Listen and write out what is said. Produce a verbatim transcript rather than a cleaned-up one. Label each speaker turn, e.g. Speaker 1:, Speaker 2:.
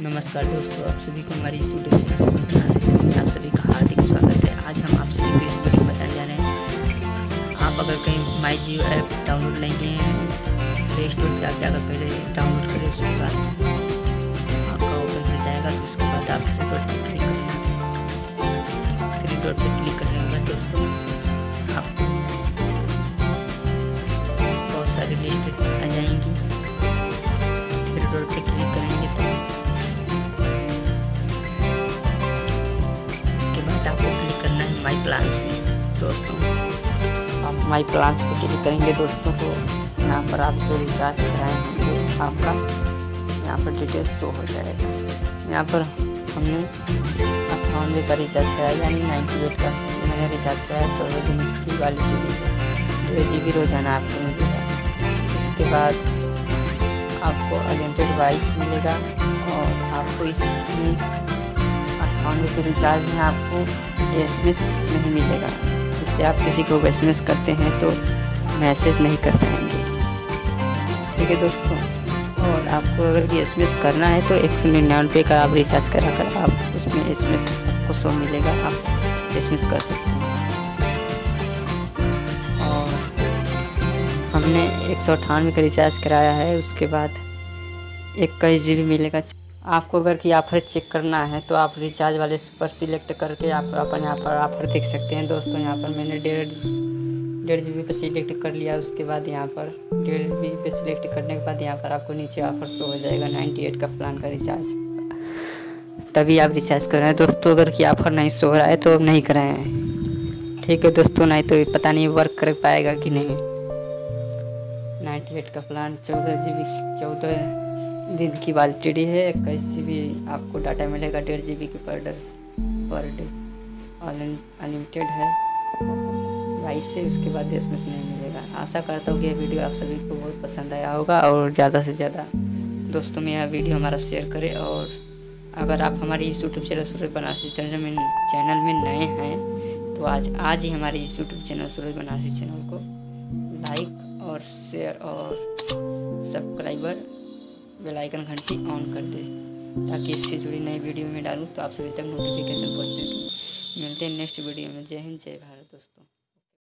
Speaker 1: नमस्कार दोस्तों, आप सभी को हमारी यूट्यूब चैनल में आप सभी का हार्दिक स्वागत है। आज हम आप सभी को इस वीडियो में बताने जा रहे हैं, आप अगर कहीं माई जियो ऐप डाउनलोड नहीं किए हैं, प्ले स्टोर से आप जाकर पहले डाउनलोड करें, उसके बाद आपका ओपन हो जाएगा। तो उसके बाद आप थ्री डॉट पर क्लिक करना थ्री डॉट पर क्लिक करने के बाद दोस्तों आपको बहुत सारी लिस्ट आ जाएंगी। थ्री डॉट पर क्लिक करेंगे तो माई प्लान्स में दोस्तों आप माई प्लान्स पे क्लिक करेंगे दोस्तों, तो यहाँ पर आप जो रिचार्ज कराए होंगे आपका यहाँ पर डिटेल्स शो हो जाएगा। यहाँ पर हमने अट्ठानवे का रिचार्ज कराया, यानी नाइन्टी एट का मैंने रिचार्ज कराया। चौदह दिन इसकी वैलिडिटी है, डेढ़ जी बी रोजाना आपको मिलेगा। उसके बाद आपको अनलिमिटेड वॉइस मिलेगा और आपको इसमें अट्ठानवे के रिचार्ज में आपको एस एम एस नहीं मिलेगा, जिससे आप किसी को एस एम एस करते हैं तो मैसेज नहीं कर पाएंगे। ठीक है दोस्तों, और आपको अगर एस एम एस करना है तो एक सौ निन्यानवे का आप रिचार्ज करा कर आप उसमें एस एम एस आपको सौ मिलेगा, आप एस एम एस कर सकते हैं। और हमने एक सौ अट्ठानवे का रिचार्ज कराया है, उसके बाद इक्कीस जी बी मिलेगा। आपको अगर कि ऑफ़र चेक करना है तो आप रिचार्ज वाले पर सिलेक्ट करके आप अपन यहाँ पर ऑफ़र देख सकते हैं दोस्तों। यहाँ पर मैंने डेढ़ डेढ़ जी बी पे सिलेक्ट कर लिया। उसके बाद यहाँ पर डेढ़ जी बी पे सिलेक्ट करने के बाद यहाँ पर आपको नीचे ऑफ़र शो हो जाएगा नाइन्टी एट का प्लान का रिचार्ज, तभी आप रिचार्ज कर रहे हैं दोस्तों। अगर कि ऑफ़र नहीं शो हो रहा है तो अब नहीं कराएं। ठीक है दोस्तों, नहीं तो पता नहीं वर्क कर पाएगा कि नहीं। नाइन्टी एट का प्लान चौदह जी बी चौदह दिन की वैलिडिटी है। इक्कीस जी बी आपको डाटा मिलेगा, डेढ़ जी बी की per day per day unlimited है बाईस से। उसके बाद एस एम एस नहीं मिलेगा। आशा करता हूँ कि यह वीडियो आप सभी को बहुत पसंद आया होगा और ज़्यादा से ज़्यादा दोस्तों में यह वीडियो हमारा शेयर करें। और अगर आप हमारी इस YouTube channel Suraj Banarasi channel में चैनल में नए हैं तो आज आज ही हमारे इस YouTube channel Suraj Banarasi channel को लाइक और शेयर और सब्सक्राइबर बेल आइकन घंटी ऑन कर दे, ताकि इससे जुड़ी नई वीडियो में डालूँ तो आप सभी तक नोटिफिकेशन पहुँचे। मिलते हैं नेक्स्ट वीडियो में। जय हिंद, जय भारत दोस्तों।